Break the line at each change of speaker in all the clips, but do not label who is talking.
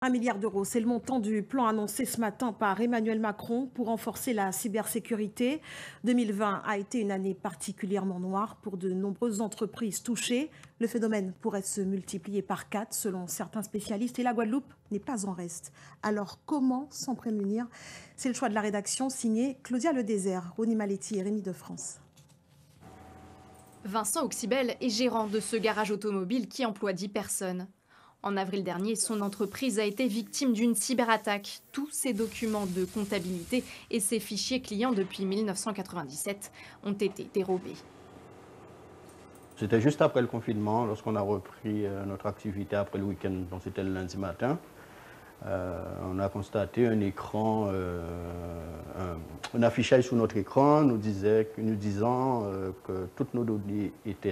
1 milliard d'euros, c'est le montant du plan annoncé ce matin par Emmanuel Macron pour renforcer la cybersécurité. 2020 a été une année particulièrement noire pour de nombreuses entreprises touchées. Le phénomène pourrait se multiplier par 4 selon certains spécialistes et la Guadeloupe n'est pas en reste. Alors comment s'en prémunir? C'est le choix de la rédaction signé Claudia Ledésert, Rony Maletti et Rémi de France.
Vincent Auxibel est gérant de ce garage automobile qui emploie 10 personnes. En avril dernier, son entreprise a été victime d'une cyberattaque. Tous ses documents de comptabilité et ses fichiers clients depuis 1997 ont été dérobés.
C'était juste après le confinement, lorsqu'on a repris notre activité après le week-end, donc c'était le lundi matin. On a constaté un écran, un affichage sur notre écran nous disant que toutes nos données étaient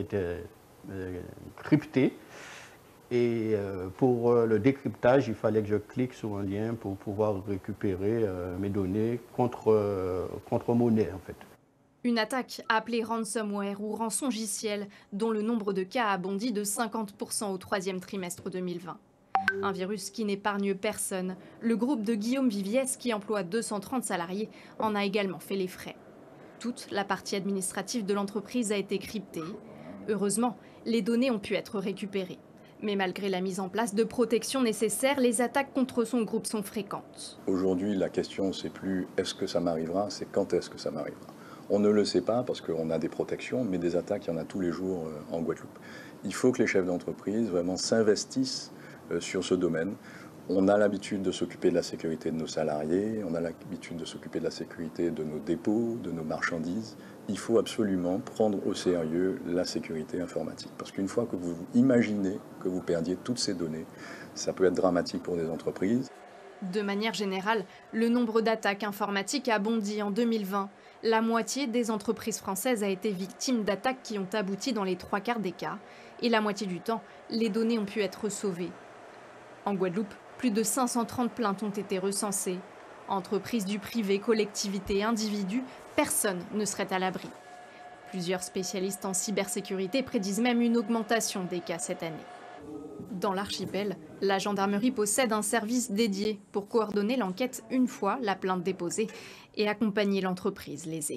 cryptées. Et pour le décryptage, il fallait que je clique sur un lien pour pouvoir récupérer mes données contre monnaie en fait.
Une attaque appelée ransomware ou rançongiciel, dont le nombre de cas a bondi de 50% au troisième trimestre 2020. Un virus qui n'épargne personne. Le groupe de Guillaume Viviès, qui emploie 230 salariés, en a également fait les frais. Toute la partie administrative de l'entreprise a été cryptée. Heureusement, les données ont pu être récupérées. Mais malgré la mise en place de protections nécessaires, les attaques contre son groupe sont fréquentes.
Aujourd'hui, la question, c'est plus est-ce que ça m'arrivera, c'est quand est-ce que ça m'arrivera. On ne le sait pas parce qu'on a des protections, mais des attaques, il y en a tous les jours en Guadeloupe. Il faut que les chefs d'entreprise vraiment s'investissent sur ce domaine. On a l'habitude de s'occuper de la sécurité de nos salariés, on a l'habitude de s'occuper de la sécurité de nos dépôts, de nos marchandises. Il faut absolument prendre au sérieux la sécurité informatique. Parce qu'une fois que vous imaginez que vous perdiez toutes ces données, ça peut être dramatique pour des entreprises.
De manière générale, le nombre d'attaques informatiques a bondi en 2020. La moitié des entreprises françaises a été victime d'attaques qui ont abouti dans les 3/4 des cas. Et la moitié du temps, les données ont pu être sauvées. En Guadeloupe, plus de 530 plaintes ont été recensées. Entreprises du privé, collectivités, individus, personne ne serait à l'abri. Plusieurs spécialistes en cybersécurité prédisent même une augmentation des cas cette année. Dans l'archipel, la gendarmerie possède un service dédié pour coordonner l'enquête une fois la plainte déposée et accompagner l'entreprise lésée.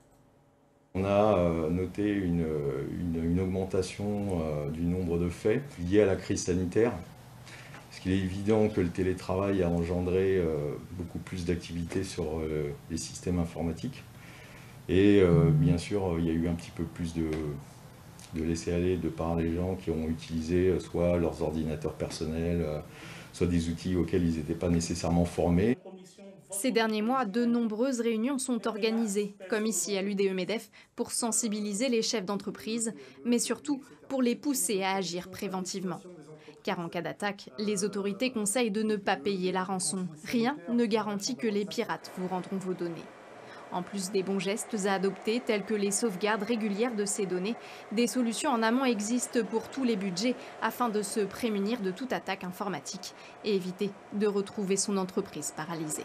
On a noté une augmentation du nombre de faits liés à la crise sanitaire. Parce qu'il est évident que le télétravail a engendré beaucoup plus d'activités sur les systèmes informatiques. Et bien sûr, il y a eu un petit peu plus de laisser-aller de par les gens qui ont utilisé soit leurs ordinateurs personnels, soit des outils auxquels ils n'étaient pas nécessairement formés.
Ces derniers mois, de nombreuses réunions sont organisées, comme ici à l'UDE-MEDEF, pour sensibiliser les chefs d'entreprise, mais surtout pour les pousser à agir préventivement. Car en cas d'attaque, les autorités conseillent de ne pas payer la rançon. Rien ne garantit que les pirates vous rendront vos données. En plus des bons gestes à adopter, tels que les sauvegardes régulières de ces données, des solutions en amont existent pour tous les budgets afin de se prémunir de toute attaque informatique et éviter de retrouver son entreprise paralysée.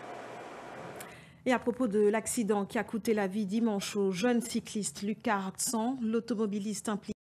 Et à propos de l'accident qui a coûté la vie dimanche au jeune cycliste Lucas Hartsan, l'automobiliste impliqué